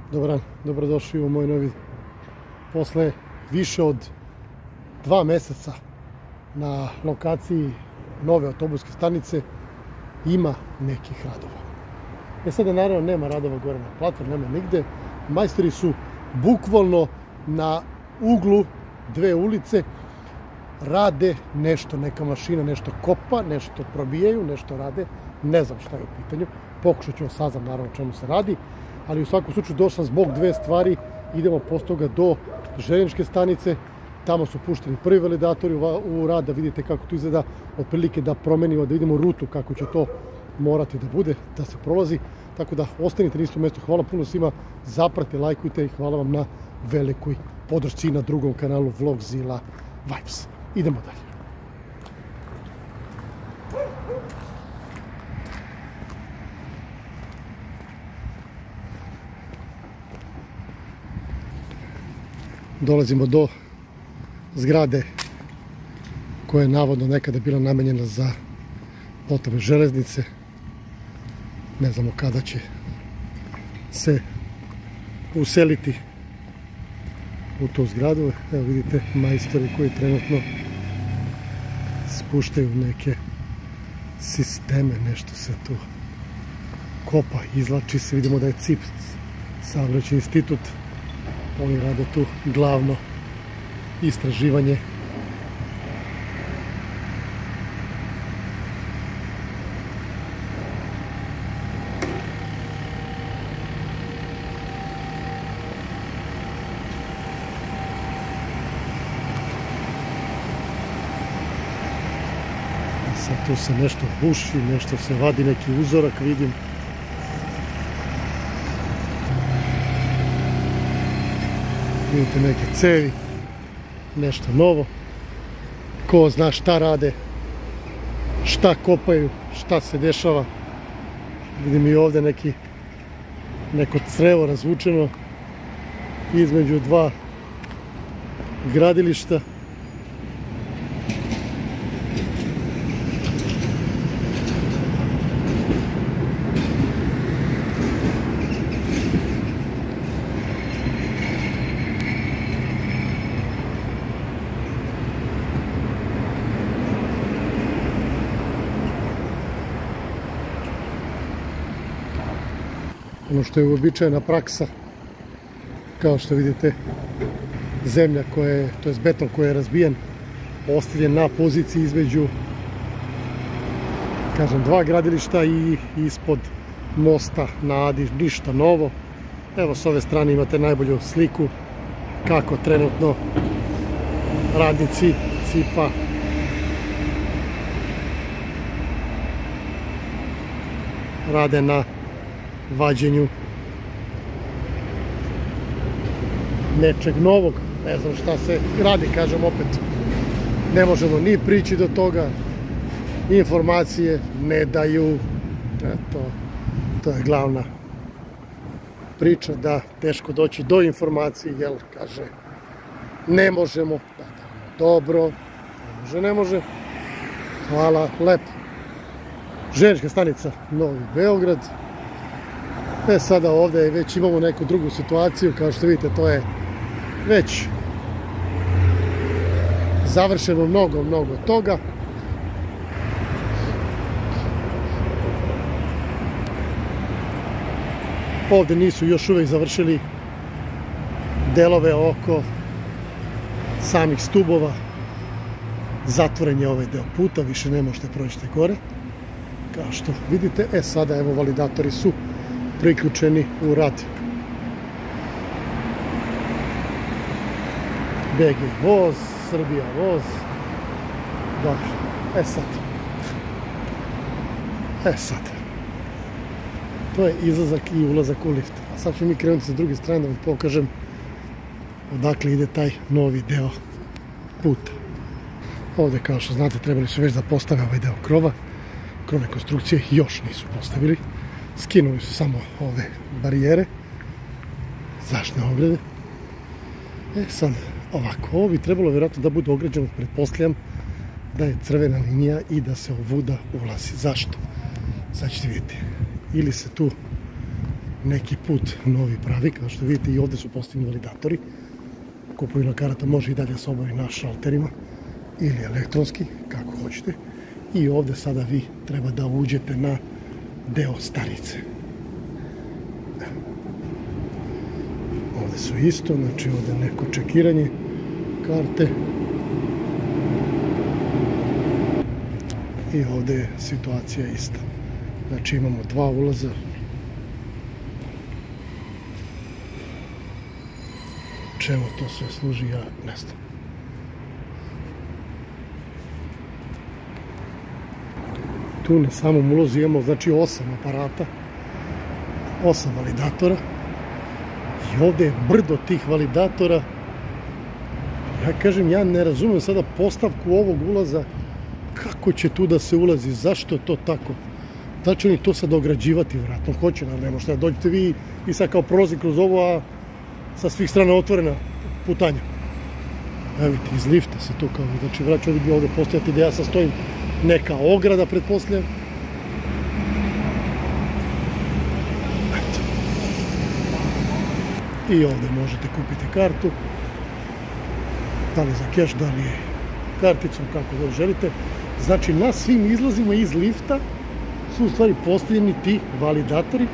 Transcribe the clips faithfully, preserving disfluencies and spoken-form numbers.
Dobar dan, dobrodošli u moj novi. Posle više od dva meseca na lokaciji nove autobuske stanice ima nekih radova. E sada naravno nema radova gore na platformi, nema nigde. Majstori su bukvalno na uglu dve ulice, rade nešto, neka mašina nešto kopa, nešto probijaju, nešto rade, ne znam šta je u pitanju. Pokušat ću saznam naravno o čemu se radi, ali u svakom slučaju došao sam zbog dve stvari. Idemo posle toga do željezničke stanice, tamo su pušteni prvi validatori u rad, da vidite kako to izgleda, otprilike da promenimo, da vidimo rutu kako će to morati da bude, da se prolazi. Tako da ostanite na istom mjestu. Hvala puno svima, zapratite, lajkujte i hvala vam na velikoj podršci na drugom kanalu Vlogzilla Vibes. Idemo dalje. Dolazimo do zgrade koja je navodno nekada bila namenjena za potrebe železnice. Ne znamo kada će se useliti u tu zgradu. Evo vidite majstori koji trenutno spuštaju neke sisteme, nešto se tu kopa, izlači se, vidimo da je C I P, Saobraćajni institut. Oni rade tu glavno istraživanje. Sad tu se nešto buši, nešto se vadi, neki uzorak vidim. Vidite neke cevi, nešto novo. Ko zna šta rade, šta kopaju, šta se dešava. Vidim i ovdje neki, neko crevo razvučeno između dva gradilišta. Ono što je uobičajena praksa, kao što vidite, zemlja koja je, to je beton koji je razbijen, ostavljen na poziciji između, kažem, dva gradilišta i ispod mosta na Adi, ništa novo. Evo s ove strane imate najbolju sliku kako trenutno radnici C I P-a rade na vađenju nečeg novog. Ne znam šta se radi, kažem opet, ne možemo ni prići do toga, informacije ne daju. Eto, to je glavna priča, da teško doći do informacije, jel, kaže, ne možemo, da, da, dobro, ne može, ne može, hvala, lepo. Željeznička stanica Novi Beograd. E sada ovdje već imamo neku drugu situaciju, kao što vidite to je već završeno mnogo, mnogo toga. Ovdje nisu još uvijek završili delove oko samih stubova. Zatvoren je ovaj deo puta, više ne možete proći gore, kao što vidite. E sada evo validatori su priključeni u rad. B G voz, Srbija voz. Dobro, e sad. E sad. To je izlazak i ulazak u lift. A sad ću mi krenuti sa druge strane da vam pokažem odakle ide taj novi deo puta. Ovdje, kao što znate, trebali su već da postave ovaj deo krova. Krovne konstrukcije još nisu postavili. Skinuli su samo ove barijere, zaštitne ograde. E sad, ovako, ovo bi trebalo vjerojatno da bude ograđeno, pretpostavljam da je crvena linija i da se ovuda ulazi. Zašto? Sad ćete vidjeti. Ili se tu neki put novi pravi, kao što vidite i ovde su postavljeni validatori. Kupovina karata može i dalje se obavi na šalterima ili elektronski, kako hoćete. I ovde sada vi treba da uđete na deo stanice. Ovde su isto, znači ovde neko čekiranje karte. I ovde je situacija ista. Znači imamo dva ulaza. Čemu to sve služi, ja ne znam. Tu na samom ulazu imamo znači osam aparata, osam validatora. I ovde je brdo tih validatora. Ja kažem, ja ne razumem sada postavku ovog ulaza. Kako će tu da se ulazi? Zašto je to tako? Da će oni to sad ograđivati? Vratno hoće, naravno, nema šta. Dođete vi i sad kao prolazi kroz ovo, a sa svih strana otvorena putanja. Evo vidite, iz lifta se tu kao, znači vraću ovdje bi ovdje postojati gdje ja sad stojim, neka ograda, pretpostavljam. Eto. I ovdje možete kupiti kartu. Da li za keš, da li karticom, kako god želite. Znači, na svim izlazima iz lifta su u stvari postavljeni ti validatori.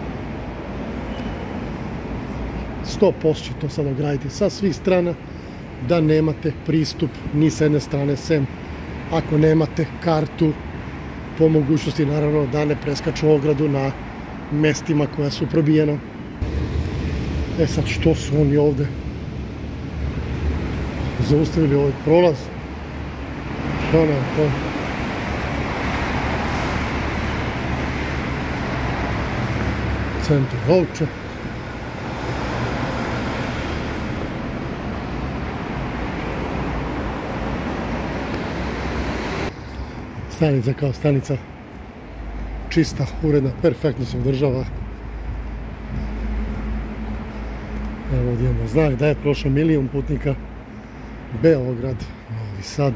sto posto će to sad ograditi sa svih strana, da nemate pristup ni sa jedne strane, sem ako nemate kartu, po mogućnosti naravno da ne preskaču ogradu na mestima koja su probijena. E sad, što su oni ovde zaustavili ovaj prolaz? Što nam to? Centar Ovča. Stanica kao stanica, čista, uredna, perfektno se održava. Evo ovdje imamo znak da je prošlo milion putnika. Beograd, Novi Sad.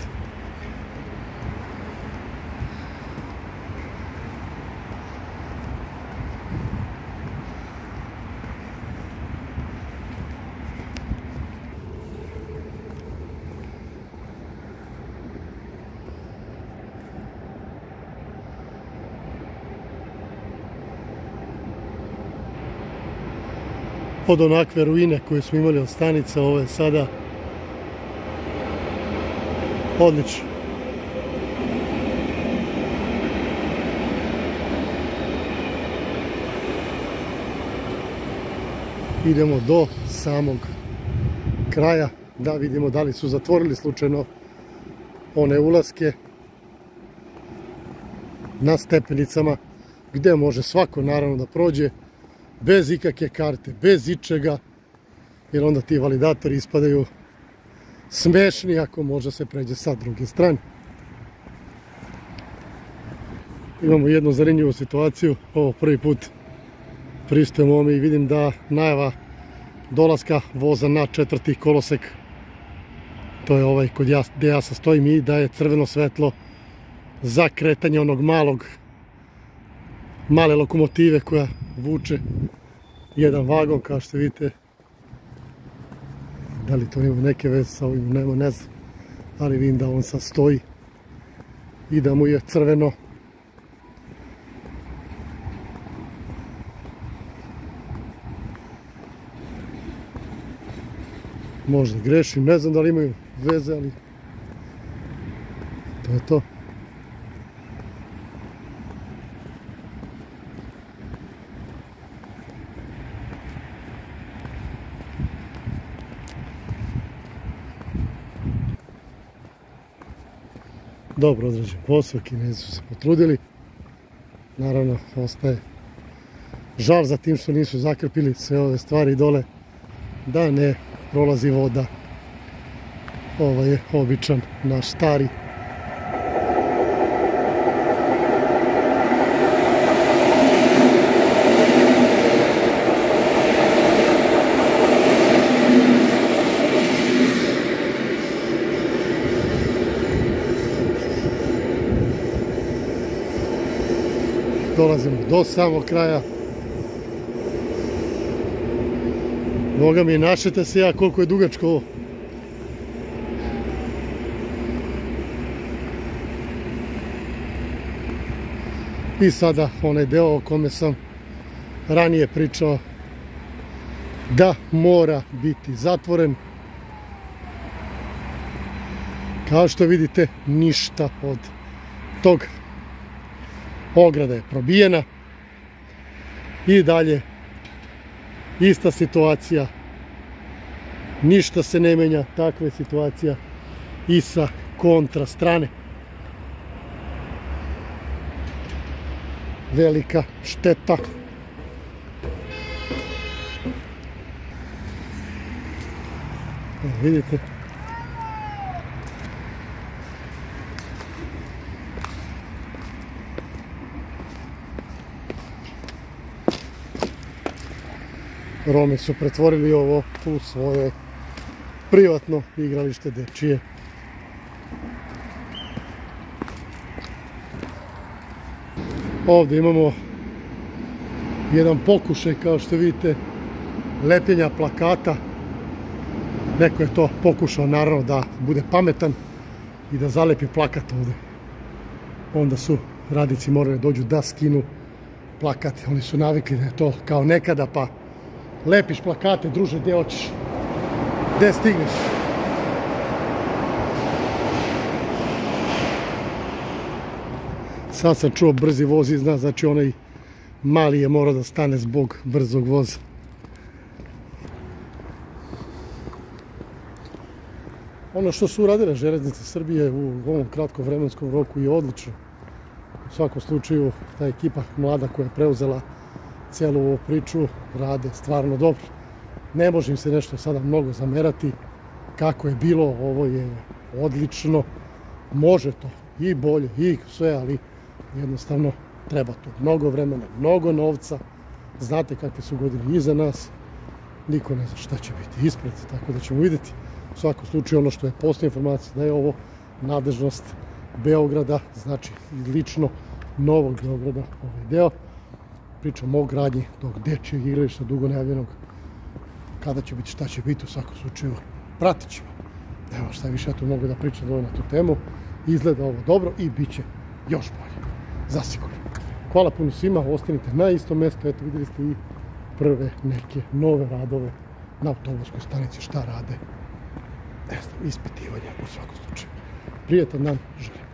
Od onakve ruine koje smo imali od stanica, ovo je sada odlično. Idemo do samog kraja da vidimo da li su zatvorili slučajno one ulaske na stepenicama gde može svako naravno da prođe bez ikakve karte, bez ičega, jer onda ti validatori ispadaju smešni ako može se pređe sa druge strane. Imamo jednu zanimljivu situaciju, ovo prvi put pristajemo ovome i vidim da najava dolaska voza na četvrti kolosek, to je ovaj kod ja, gde ja sad stojim, i da je crveno svetlo za kretanje onog malog male lokomotive koja vuče jedan vagon, kao što vidite. Da li to ima neke veze sa ovim, nema, ne znam, ali vidim da on sad stoji i da mu je crveno. Možda grešim, ne znam da li imaju veze, ali to je to. Dobro odrađen posao, Kinezi su se potrudili. Naravno, ostaje žal za tim što nisu zakrpili sve ove stvari dole, da ne prolazi voda. Ovo je običan naš stari dolazimo do samog kraja. Boga mi, našete se ja koliko je dugačko ovo. I sada onaj deo o kome sam ranije pričao da mora biti zatvoren. Kao što vidite, ništa od tog. Ograda je probijena i dalje ista situacija, ništa se ne menja, takva je situacija i sa kontra strane. Velika šteta. Evo vidite. Romi su pretvorili ovo u svoje privatno igralište dečije. Ovdje imamo jedan pokušaj, kao što vidite, lepljenja plakata. Neko je to pokušao, naravno, da bude pametan i da zalepi plakat ovdje. Onda su radnici morali dođu da skinu plakate. Oni su navikli da je to kao nekada, pa lepiš plakate, druže, gdje hoćeš, gdje stigneš. Sad sam čuo brzi voz iznad, znači onaj mali je morao da stane zbog brzog voza. Ono što su uradile Železnice Srbije u ovom kratkom vremenskom roku je odlično. U svakom slučaju, ta ekipa mlada koja je preuzela cijelu ovu priču rade stvarno dobro. Ne može im se nešto sada mnogo zamerati. Kako je bilo, ovo je odlično. Može to i bolje i sve, ali jednostavno treba to mnogo vremena, mnogo novca. Znate kakve su godine iza nas. Niko ne zna šta će biti ispred, tako da ćemo vidjeti. U svakom slučaju, ono što je posljednja informacija da je ovo nadležnost Beograda, znači lično Novog Beograda, ovaj deo. Pričamo o gradnji tog dečijeg igrališta dugo najavljenog. Kada će biti, šta će biti, u svakom slučaju pratit ćemo. Evo šta više ja tu mogu da pričam na tu temu. Izgleda ovo dobro i bit će još bolje. Zasigurno. Hvala puno svima, ostanite na istom mjestu. Eto, vidjeli ste i prve neke nove radove na autobuskoj stanici, šta rade. Ispitivanja u svakom slučaju. Prijetan dan želim.